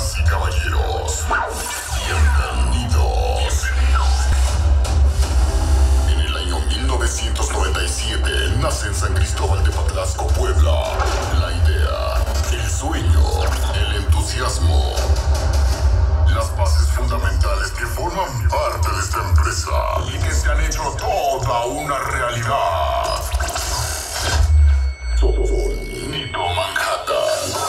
Damas y caballeros, bienvenidos. En el año 1997 nace en San Cristóbal de Patlasco, Puebla, la idea, el sueño, el entusiasmo, las bases fundamentales que forman parte de esta empresa y que se han hecho toda una realidad. Sonido Manhattan.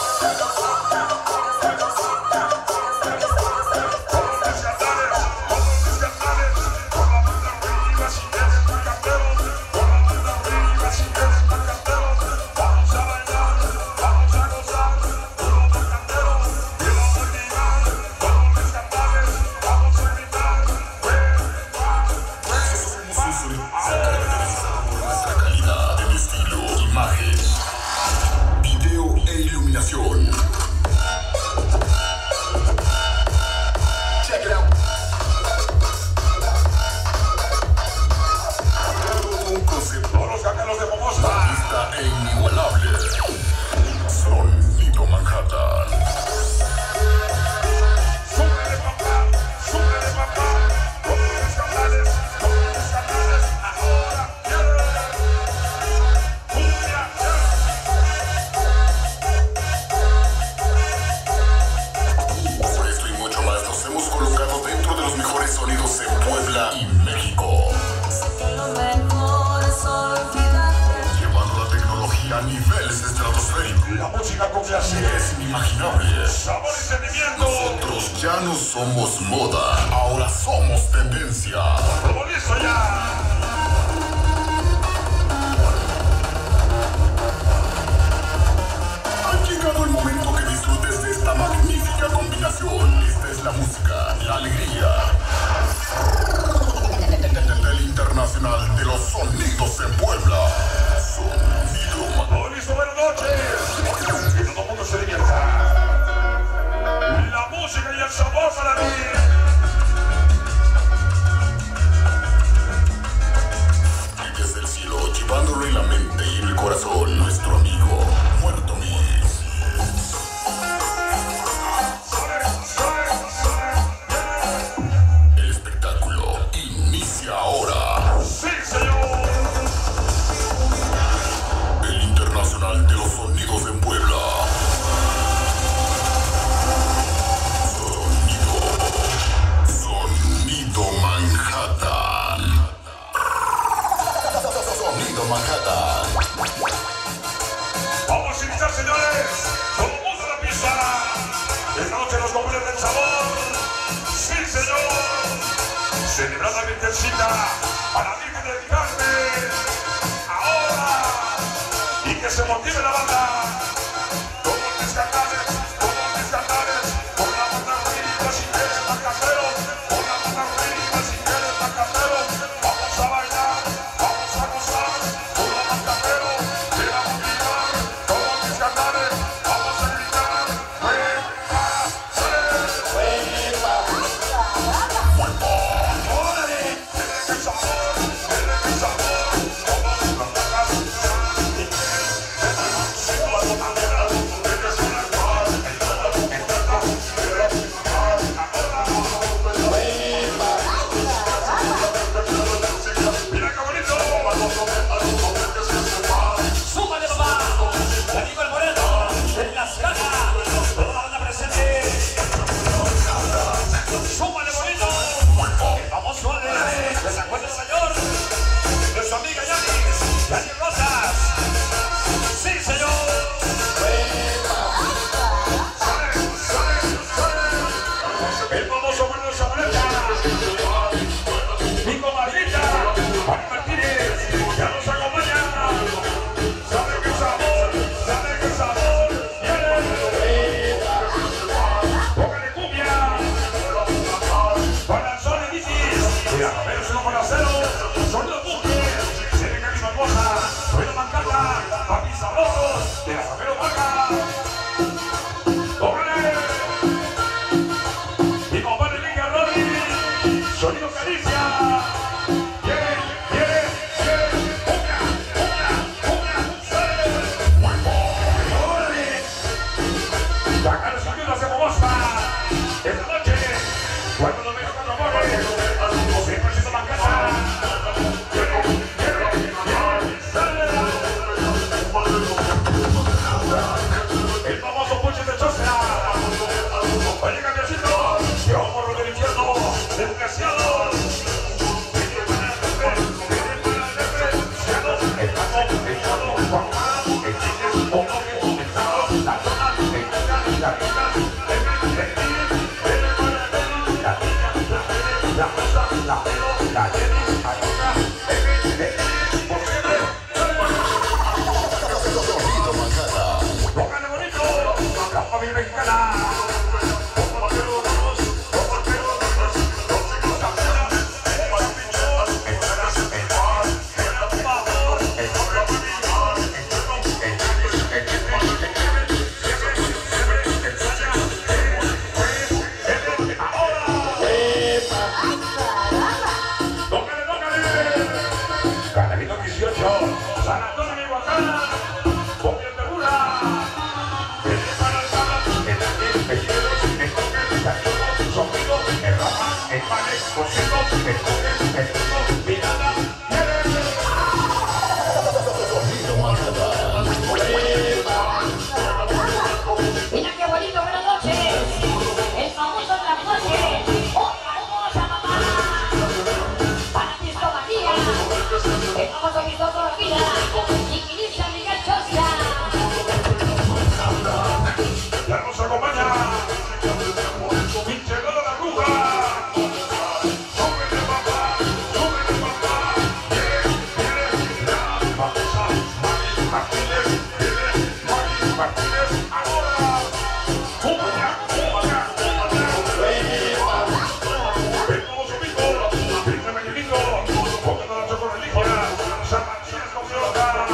Somos moda, ahora somos tendencia. ¡Todo listo ya! Ha llegado el momento que disfrutes de esta magnífica combinación. Esta es la música, la alegría del internacional de los sonidos en Puebla. Sonido. ¡Todo listo! ¡Buenas noches! Que todo el mundo se divierta. La música y el sabor para mí. Y desde el cielo, llevándolo en la mente y en el corazón, nuestro amigo Muerto Mix. El espectáculo inicia ahora. ¡Sí, señor! El internacional de los sonidos en Puebla. Manhattan. Vamos a iniciar, señores. Todo el mundo a la pista. Esta noche los gomeles del sabor. Sí, señor. Celebrar la virgencita para Virgen del Carmen. Ahora. Y que se motive la banda. Todos mis cantares, por la banda arriba si quieres estar casero. Por la banda arriba si quieres estar casero. Vamos a bailar, vamos a gozar. Carmelito 18, San Antonio de Guacana, Copia Tegura, el Sonido, el Rama, el Pane, Cosito, el Mirada, Mira qué bonito, buenas noches. El famoso de las noches. Otra hermosa mamá. Para ti esto María. El famoso que toda la vida. Chiquilisa Miguel Chosia. ya nos acompaña, Pinchegado la Bruja. Súbele papá, viene la famosa Mari Martínez, ahora. El famoso Pico, Pinche Mañanito, Póngate la Choco Religia, San Martín con pelota.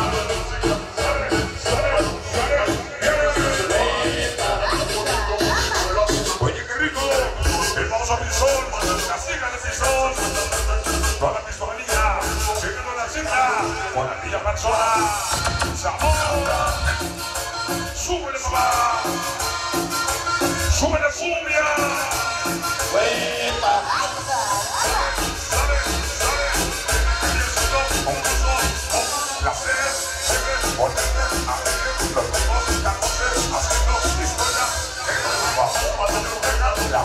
Oye, qué rico, el famoso Pisón, la cega de Pisón, con la pistolanilla, siguiendo la cinta, con la villa persona, sabor, súbele papá, súbele cumbia, la sed, ponerte a ver los ojos, las voces, haciendo historia, la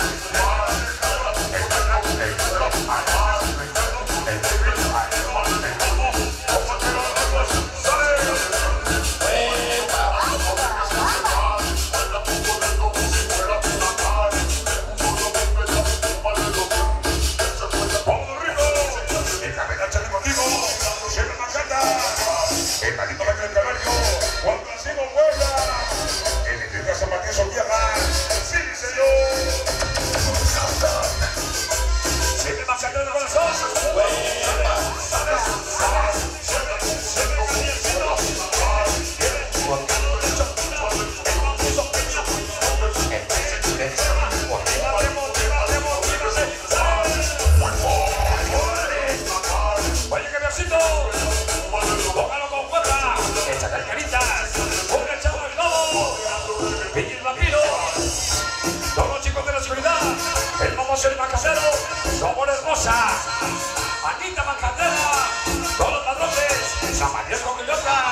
el Carito de Canario, Juan Francisco Puebla, el Enrique San Martín Solvieja, sí señor. Siempre más cerca del corazón. Oye, que besito. Póngalo con fuerza, échate caritas, un echado al globo, Piñi el vampiro, todos los chicos de la seguridad, el famoso el macasero, somos hermosa, Anita Mancandera, todos los ladrones, San Matías con Guillota,